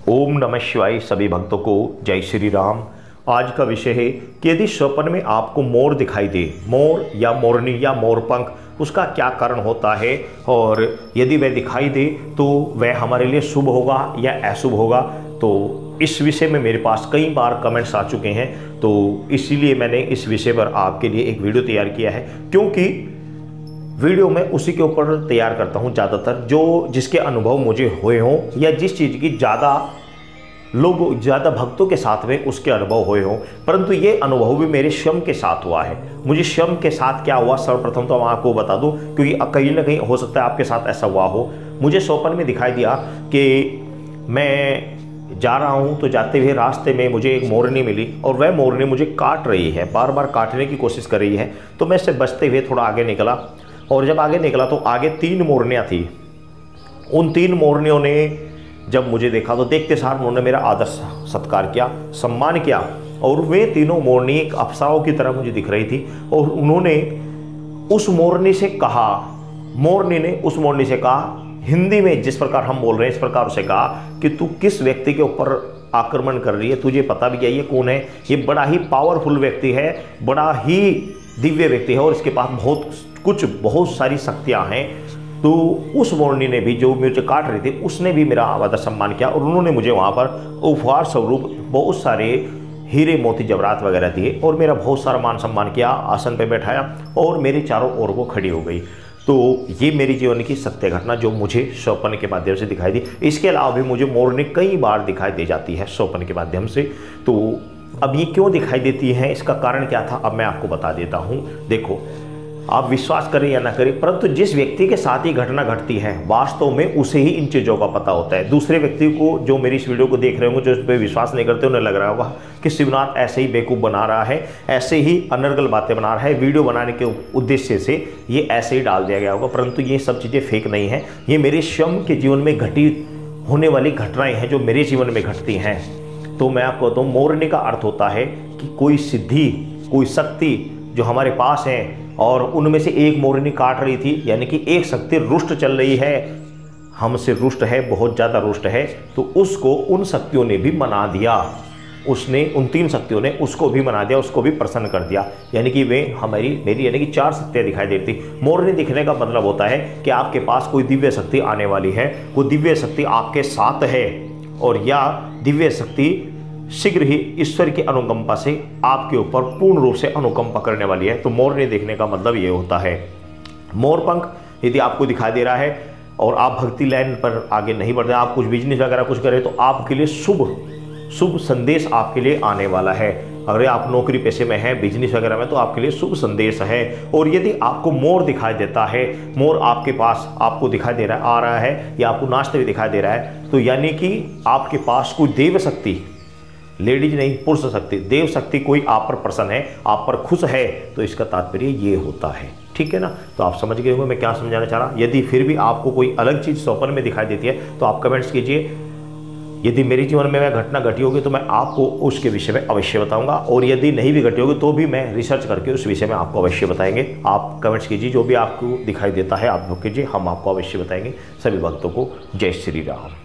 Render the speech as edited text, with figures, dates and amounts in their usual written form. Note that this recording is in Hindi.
ओम नमः शिवाय। सभी भक्तों को जय श्री राम। आज का विषय है कि यदि स्वप्न में आपको मोर दिखाई दे, मोर या मोरनी या मोरपंख, उसका क्या कारण होता है और यदि वह दिखाई दे तो वह हमारे लिए शुभ होगा या अशुभ होगा। तो इस विषय में मेरे पास कई बार कमेंट्स आ चुके हैं, तो इसीलिए मैंने इस विषय पर आपके लिए एक वीडियो तैयार किया है। क्योंकि वीडियो मैं उसी के ऊपर तैयार करता हूं ज़्यादातर जो जिसके अनुभव मुझे हुए हों या जिस चीज़ की ज़्यादा भक्तों के साथ में उसके अनुभव हुए हों। परंतु ये अनुभव भी मेरे स्वयं के साथ हुआ है। मुझे स्वयं के साथ क्या हुआ सर्वप्रथम तो मैं आपको बता दूं, क्योंकि कहीं ना कहीं हो सकता है आपके साथ ऐसा हुआ हो। मुझे स्वप्न में दिखाई दिया कि मैं जा रहा हूं, तो जाते हुए रास्ते में मुझे एक मोरनी मिली और वह मोरनी मुझे काट रही है, बार बार काटने की कोशिश कर रही है। तो मैं इससे बचते हुए थोड़ा आगे निकला और जब आगे निकला तो आगे 3 मोरनियाँ थी। उन 3 मोरनियों ने जब मुझे देखा तो देखते सार उन्होंने मेरा आदर सत्कार किया, सम्मान किया। और वे तीनों मोरनी एक अप्सराओं की तरह मुझे दिख रही थी। और उन्होंने उस मोरनी से कहा, मोरनी ने उस मोरनी से कहा हिंदी में, जिस प्रकार हम बोल रहे हैं इस प्रकार उसे कहा कि तू किस व्यक्ति के ऊपर आक्रमण कर रही है, तुझे पता भी है ये कौन है। ये बड़ा ही पावरफुल व्यक्ति है, बड़ा ही दिव्य व्यक्ति है और इसके पास बहुत सारी शक्तियाँ हैं। तो उस मोरनी ने भी, जो मुझे काट रही थी, उसने भी मेरा आदर सम्मान किया और उन्होंने मुझे वहाँ पर उपहार स्वरूप बहुत सारे हीरे मोती जवाहरात वगैरह दिए और मेरा बहुत सारा मान सम्मान किया, आसन पे बैठाया और मेरे चारों ओर वो खड़ी हो गई। तो ये मेरी जीवन की सत्य घटना जो मुझे स्वप्न के माध्यम से दिखाई दी। इसके अलावा भी मुझे मोरनी कई बार दिखाई दे जाती है स्वप्न के माध्यम से। तो अब ये क्यों दिखाई देती है, इसका कारण क्या था, अब मैं आपको बता देता हूँ। देखो, आप विश्वास करें या ना करें, परंतु जिस व्यक्ति के साथ ही घटना घटती है वास्तव में उसे ही इन चीज़ों का पता होता है। दूसरे व्यक्ति को, जो मेरी इस वीडियो को देख रहे होंगे, जो इस पर विश्वास नहीं करते, उन्हें लग रहा होगा कि शिवनाथ ऐसे ही बेवकूफ़ बना रहा है, ऐसे ही अनर्गल बातें बना रहा है, वीडियो बनाने के उद्देश्य से ये ऐसे ही डाल दिया गया होगा। परंतु ये सब चीज़ें फेक नहीं हैं। ये मेरे स्वयं के जीवन में घटित होने वाली घटनाएँ हैं जो मेरे जीवन में घटती हैं। तो मैं आपको बताऊँ, मोरनी का अर्थ होता है कि कोई सिद्धि, कोई शक्ति जो हमारे पास है और उनमें से एक मोरनी काट रही थी, यानी कि एक शक्ति रुष्ट चल रही है, हमसे रुष्ट है, बहुत ज़्यादा रुष्ट है। तो उसको उन शक्तियों ने भी मना दिया, उसने उन 3 शक्तियों ने उसको भी मना दिया, उसको भी प्रसन्न कर दिया। यानी कि वे मेरी यानी कि 4 शक्तियाँ दिखाई देती। मोरनी दिखने का मतलब होता है कि आपके पास कोई दिव्य शक्ति आने वाली है, कोई दिव्य शक्ति आपके साथ है और या दिव्य शक्ति शीघ्र ही ईश्वर की अनुकंपा से आपके ऊपर पूर्ण रूप से अनुकंपा करने वाली है। तो मोरनी देखने का मतलब ये होता है। मोरपंख यदि आपको दिखाई दे रहा है और आप भक्ति लाइन पर आगे नहीं बढ़ रहे, आप कुछ बिजनेस वगैरह कुछ करें, तो आपके लिए शुभ संदेश आपके लिए आने वाला है। अगर आप नौकरी पेशे में हैं, बिजनेस वगैरह में, तो आपके लिए शुभ संदेश है। और यदि आपको मोर दिखाई देता है, मोर आपके पास आपको दिखाई दे रहा है, आ रहा है या आपको नाचते हुए दिखाई दे रहा है, तो यानी कि आपके पास कोई देव शक्ति, लेडीज नहीं पुरुष शक्ति, देव शक्ति कोई आप पर प्रसन्न है, आप पर खुश है। तो इसका तात्पर्य ये होता है। ठीक है ना। तो आप समझ गए होंगे मैं क्या समझाना चाह रहा। यदि फिर भी आपको कोई अलग चीज़ स्वप्न में दिखाई देती है तो आप कमेंट्स कीजिए। यदि मेरे जीवन में वह घटना घटी होगी तो मैं आपको उसके विषय में अवश्य बताऊंगा, और यदि नहीं भी घटी होगी तो भी मैं रिसर्च करके उस विषय में आपको अवश्य बताएंगे। आप कमेंट्स कीजिए, जो भी आपको दिखाई देता है आप लोग कीजिए, हम आपको अवश्य बताएंगे। सभी भक्तों को जय श्री राम।